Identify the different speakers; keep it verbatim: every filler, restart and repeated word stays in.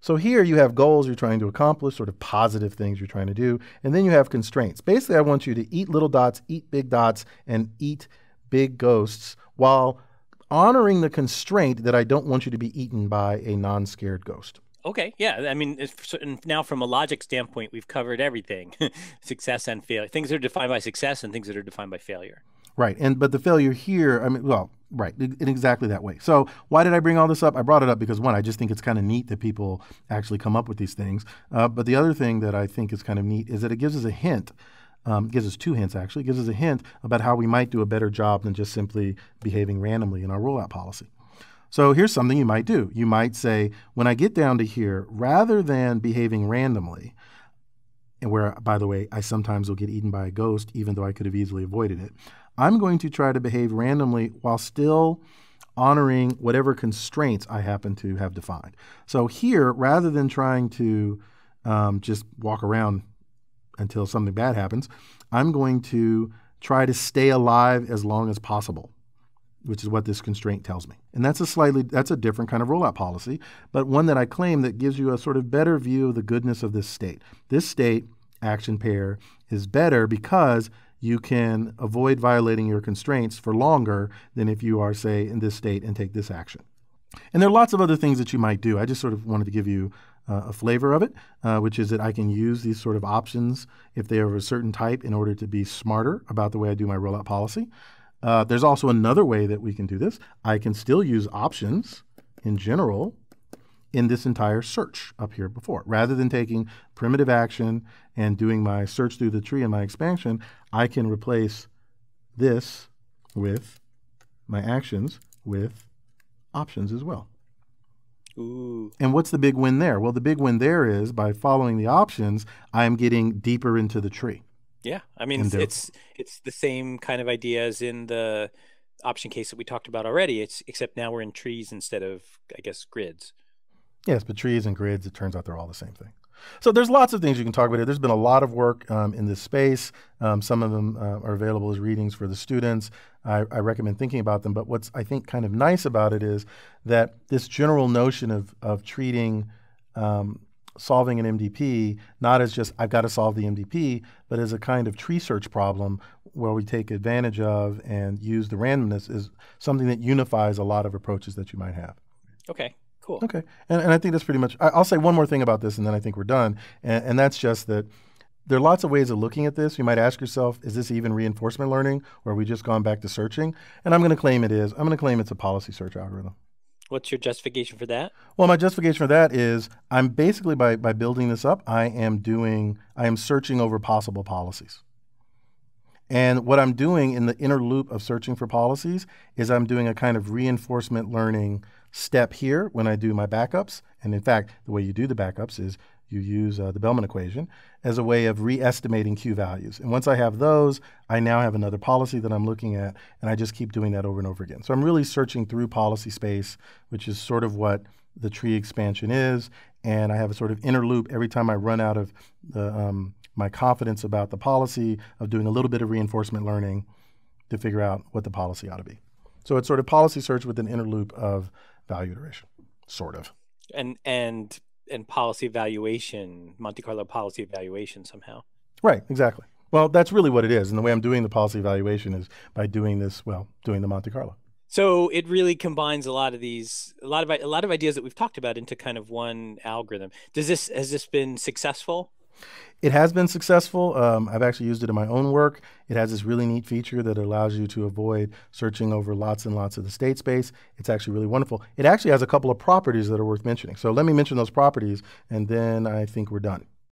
Speaker 1: So here you have goals you're trying to accomplish, sort of positive things you're trying to do, and then you have constraints. Basically, I want you to eat little dots, eat big dots, and eat big ghosts while honoring the constraint that I don't want you to be eaten by a non-scared ghost.
Speaker 2: Okay, yeah. I mean, it's, now from a logic standpoint, we've covered everything: success and failure. Things that are defined by success and things that are defined by failure.
Speaker 1: Right, and but the failure here, I mean, well, right, in exactly that way. So why did I bring all this up? I brought it up because, one, I just think it's kind of neat that people actually come up with these things. Uh, but the other thing that I think is kind of neat is that it gives us a hint. Um, gives us two hints, actually. It gives us a hint about how we might do a better job than just simply behaving randomly in our rollout policy. So here's something you might do. You might say, when I get down to here, rather than behaving randomly, and where, by the way, I sometimes will get eaten by a ghost, even though I could have easily avoided it, I'm going to try to behave randomly while still honoring whatever constraints I happen to have defined. So here, rather than trying to um, just walk around until something bad happens, I'm going to try to stay alive as long as possible, which is what this constraint tells me. And that's a slightly, that's a different kind of rollout policy, but one that I claim that gives you a sort of better view of the goodness of this state. This state, action pair, is better because you can avoid violating your constraints for longer than if you are, say, in this state and take this action. And there are lots of other things that you might do. I just sort of wanted to give you uh, a flavor of it, uh, which is that I can use these sort of options if they are of a certain type in order to be smarter about the way I do my rollout policy. Uh, there's also another way that we can do this. I can still use options in general in this entire search up here before. Rather than taking primitive action and doing my search through the tree and my expansion, I can replace this with my actions with options as well.
Speaker 2: Ooh.
Speaker 1: And what's the big win there? Well, the big win there is by following the options, I am getting deeper into the tree.
Speaker 2: Yeah, I mean, it's, it's it's the same kind of idea as in the option case that we talked about already. It's except now we're in trees instead of, I guess, grids.
Speaker 1: Yes, but trees and grids, it turns out they're all the same thing. So there's lots of things you can talk about here. There's been a lot of work um, in this space. Um, some of them uh, are available as readings for the students. I, I recommend thinking about them. But what's, I think, kind of nice about it is that this general notion of, of treating um, solving an M D P not as just, I've got to solve the M D P, but as a kind of tree search problem where we take advantage of and use the randomness is something that unifies a lot of approaches that you might have.
Speaker 2: Okay. Cool.
Speaker 1: Okay. And, and I think that's pretty much, I, I'll say one more thing about this and then I think we're done. And, and that's just that there are lots of ways of looking at this. You might ask yourself, is this even reinforcement learning or have we just gone back to searching? And I'm going to claim it is. I'm going to claim it's a policy search algorithm.
Speaker 2: What's your justification for that?
Speaker 1: Well, my justification for that is I'm basically, by, by building this up, I am doing, I am searching over possible policies. And what I'm doing in the inner loop of searching for policies is I'm doing a kind of reinforcement learning step here when I do my backups. And in fact, the way you do the backups is you use uh, the Bellman equation as a way of re-estimating Q values. And once I have those, I now have another policy that I'm looking at, and I just keep doing that over and over again. So I'm really searching through policy space, which is sort of what the tree expansion is. And I have a sort of inner loop every time I run out of the, um, my confidence about the policy of doing a little bit of reinforcement learning to figure out what the policy ought to be. So it's sort of policy search with an inner loop of value iteration, sort of.
Speaker 2: And and and policy evaluation, Monte Carlo policy evaluation somehow.
Speaker 1: Right, exactly. Well, that's really what it is. And the way I'm doing the policy evaluation is by doing this, well, doing the Monte Carlo.
Speaker 2: So it really combines a lot of these, a lot of a lot of ideas that we've talked about into kind of one algorithm. Does this has this been successful?
Speaker 1: It has been successful. Um, I've actually used it in my own work. It has this really neat feature that allows you to avoid searching over lots and lots of the state space. It's actually really wonderful. It actually has a couple of properties that are worth mentioning. So let me mention those properties, and then I think we're done.